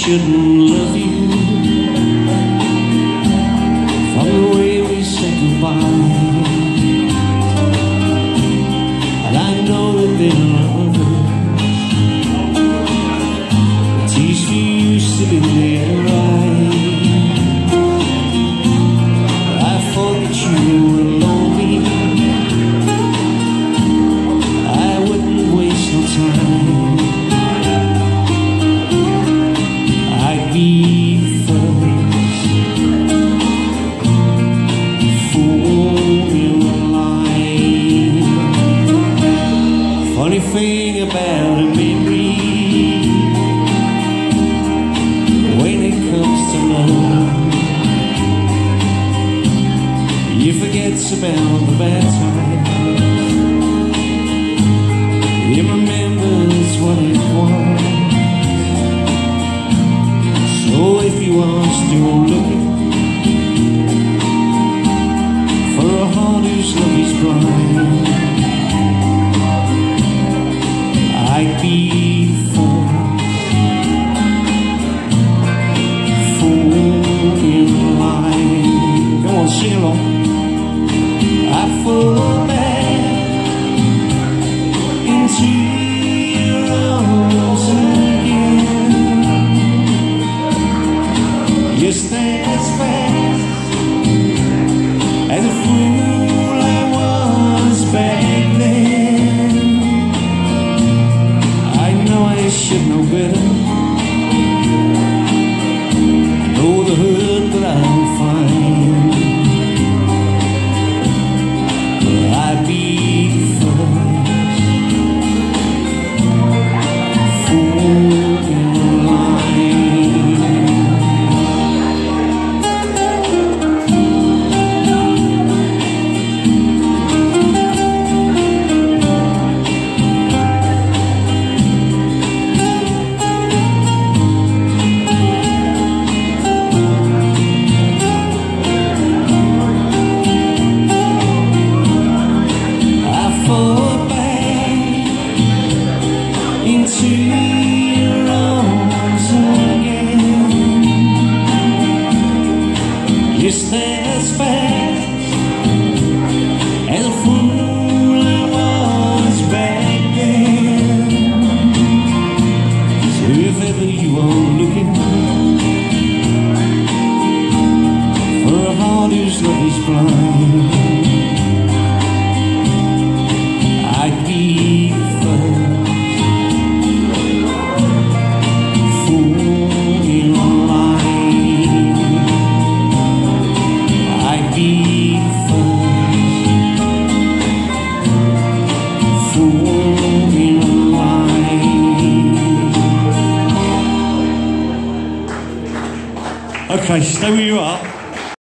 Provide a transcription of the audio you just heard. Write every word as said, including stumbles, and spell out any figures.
shouldn't love you from the way we said goodbye. And I know that there are others that tease you still in their eyes. But I thought that you were lonely. I wouldn't waste no time. I'd be first, fool in line. Funny thing about a memory, when it comes to love, you forget about the bad times. It remembers what it was. So if you are still looking for a heart whose love is blind, I'd be first, fool in line. Come on, sing along. I fall back into your arms again, just as fast as a fool I was back then. I know I should know better. I know the hurt that I'll find. But I'd be first, fool in line. Into your arms again, just as fast as a fool I was back then. So if ever you are looking for a heart whose love is blind, I'd be first, okay, stay where you are.